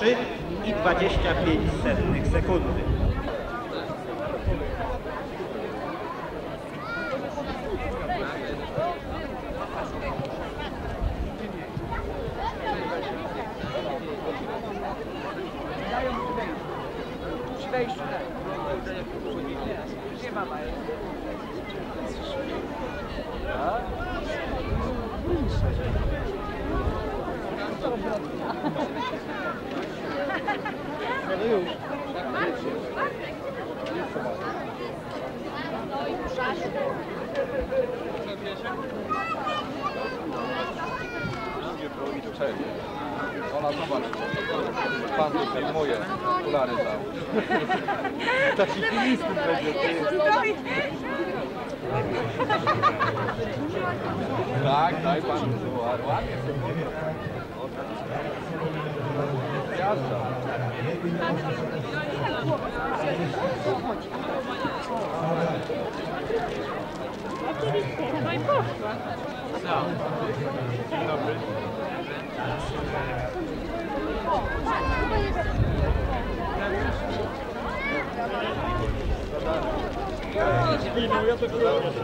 3,25 sekundy. No już. Ona zobacz, pan tu filmuje, okulary dał. Taki filmistów będzie. Tak, daj pan ładnie. Jazda. No i poszła. Dzień dobry. Ja to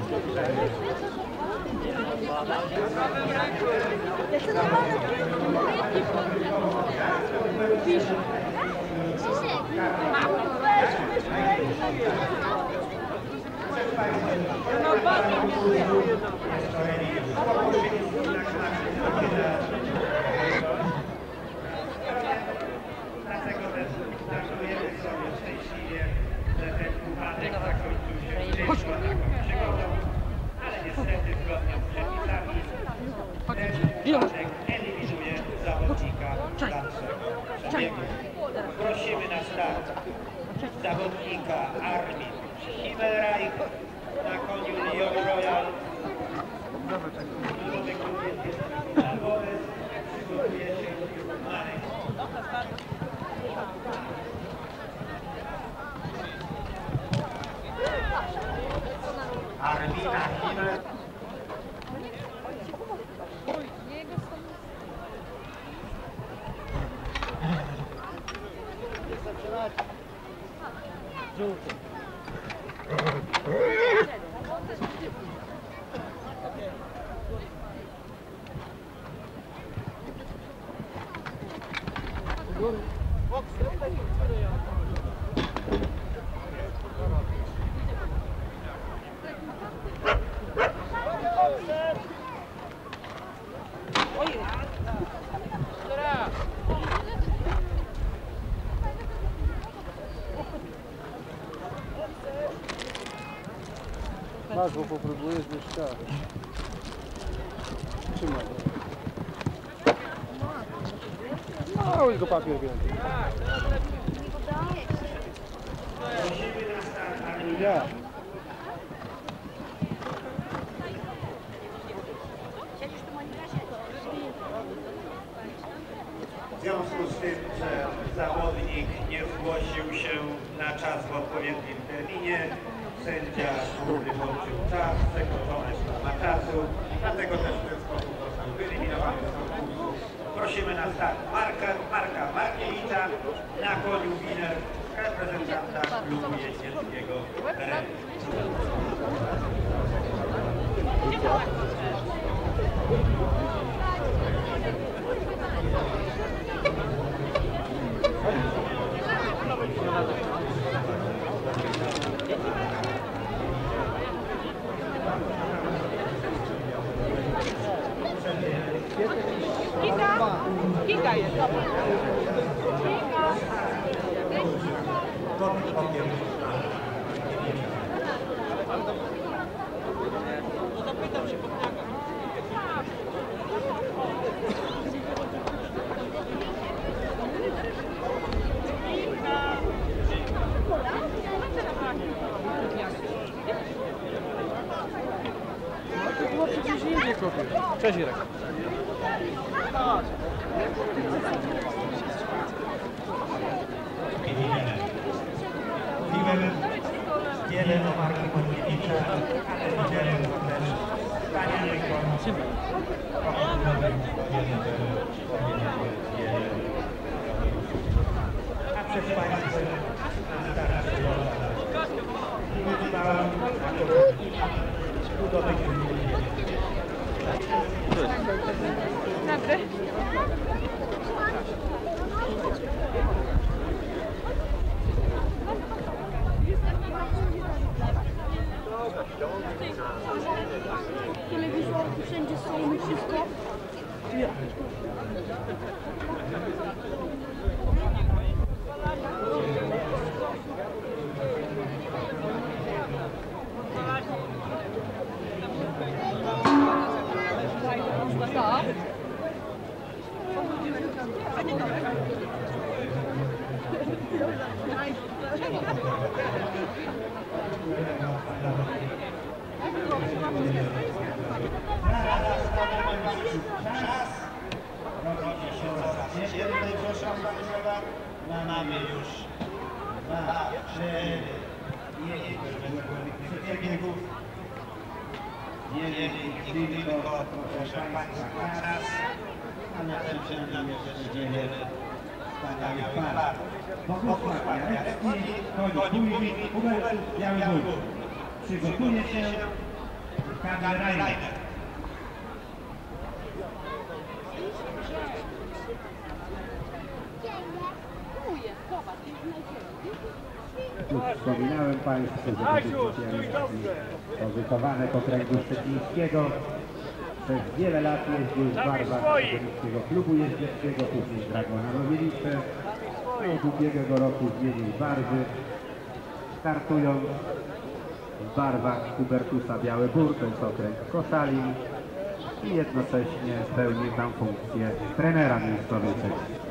Dlatego też gratulujemy sobie szczęśliwie, że ten upadek zakończył się szczęśliwą taką przygodą, ale niestety zgodnie z przepisami ten upadek eliminuje zawodnika dalszego przebiegu. Prosimy na start zawodnika Armin Himmelreich na koniu Lyon Royal. Przygotuje się Marek. Armina Himmel. żółty. Masz, bo popróbujesz mieszkać. Trzymaj. No, już go papier więcej. Ja. W związku z tym, że zawodnik nie zgłosił się na czas w odpowiednim terminie, sędzia wyłączył czas, przekroczone ma czasu, dlatego też w ten sposób został wyeliminowany z konkursu. Prosimy na start Marka Markiewicza na koniu Winer, reprezentanta klubu jeździeckiego Ren. Kika jest. No zapytam się Podniaka. To było przecież indziej kopię. Cześć Irek. Wiele do Marki Markiewicza, ale wiele też wspaniałych przed Państwem na starcie i wyczuwałem budowy Naprawdę? Telewizorki wszędzie są, wszystko. Mamy już 2, 4, 1 przeciwników. Nie tylko, proszę Państwa, czas, a na tym przynajmniej jeszcze wiele wspaniałych par. Bogusław Jarecki, Koń Bujnik, Hubertus Biały Bóg. Przygotuje się Kamil Reiner. Już wspominałem Państwu, że to wychowane po kręgu szczecińskiego. Przez wiele lat jeździł w barwach Szczecińskiego Klubu Jeździeckiego, później Dragona Nowielice. Od ubiegłego roku zmienił barwy, startując w barwach Hubertusa Biały Bór, to jest okręg Koszalin, i jednocześnie pełni tam funkcję trenera miejscowej sekcji.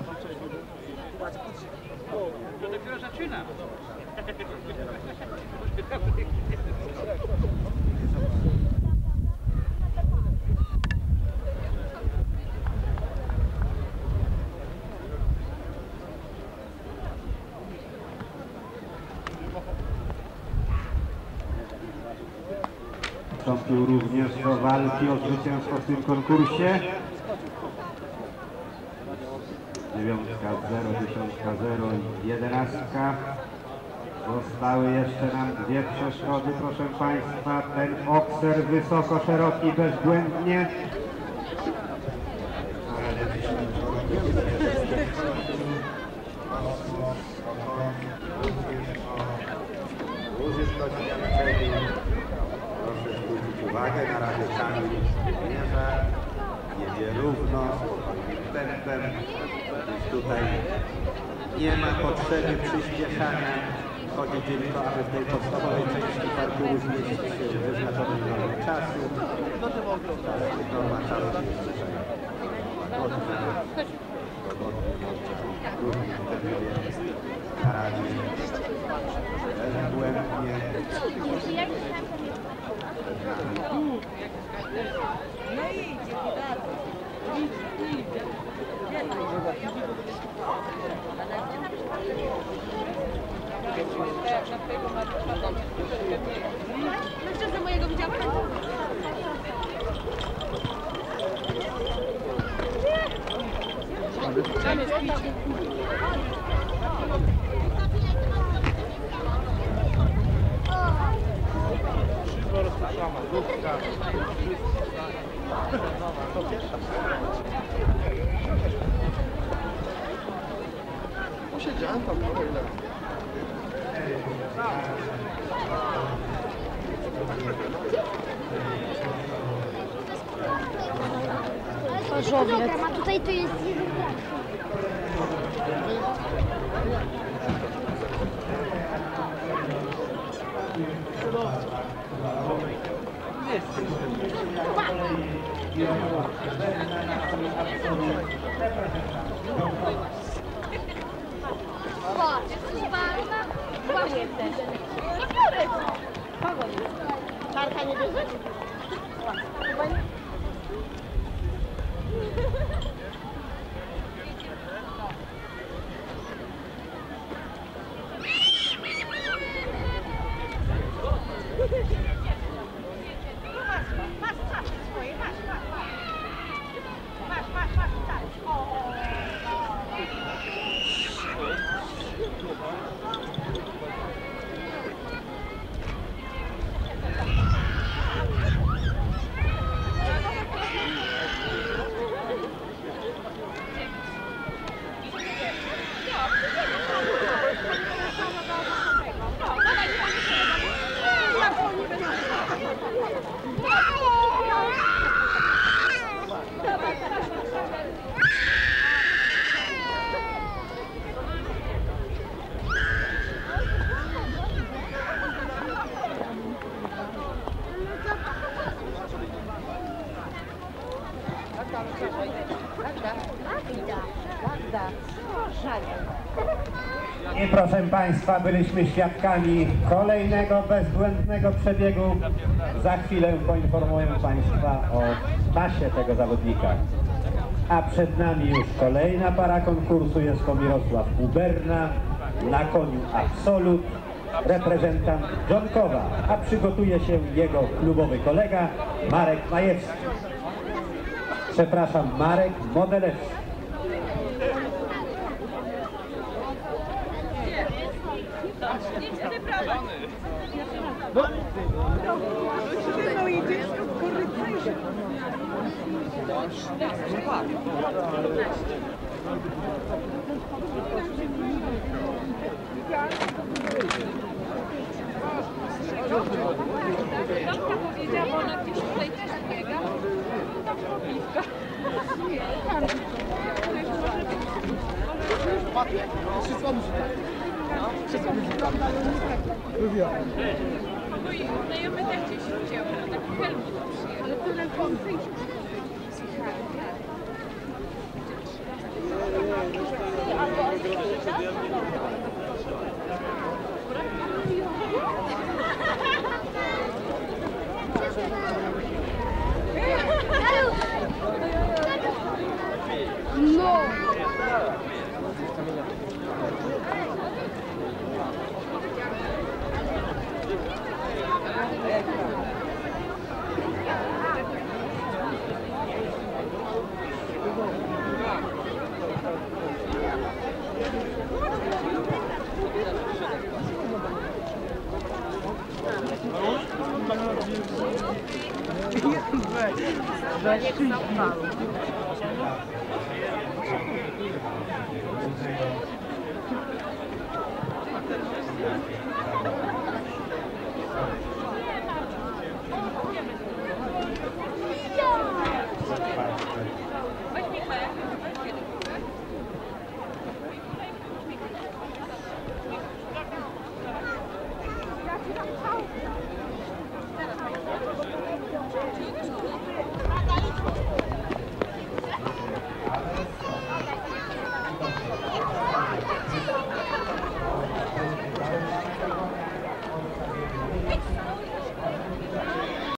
To dopiero zaczyna. Wstąpił również do walki o zwycięstwo w tym konkursie. 9, 0, 10, 0 i 11. Zostały jeszcze nam dwie przeszkody, proszę Państwa. Ten okser wysoko, szeroki, bezbłędnie. Proszę zwrócić uwagę, na razie Kamil mierza, jedzie równo, spokojnym tempem. Tutaj nie ma potrzeby przyspieszania. Chodzi tylko, aby w tej podstawowej części parkuru zmieścić się w wyznaczonym normie czasu. Norma czasu jest tutaj łagodna, na razie bezbłędnie. No idzie, Mężczyznę mojego widziałeś? tam jest picie. Wszystko rozpuszczamy, lubka, posiedziałem tam trochę ile. Kilogram, a tutaj to jest 1 gram. Kłamie też. No biorę to. Czarka nie bierzesz? I proszę Państwa, byliśmy świadkami kolejnego bezbłędnego przebiegu. Za chwilę poinformuję Państwa o czasie tego zawodnika. A przed nami już kolejna para konkursu, jest to Mirosław Uberna na koniu Absolut, reprezentant Dżonkowa, a przygotuje się jego klubowy kolega Marek Majewski. Przepraszam, Marek Modelewski. No i dziecko w korytarzu. Żonka powiedziała, bo ona gdzieś tutaj też biega. Tam pobliska. Mój znajomy też gdzieś wziął, taki helmut przyjechał. Ale to na koncy. No!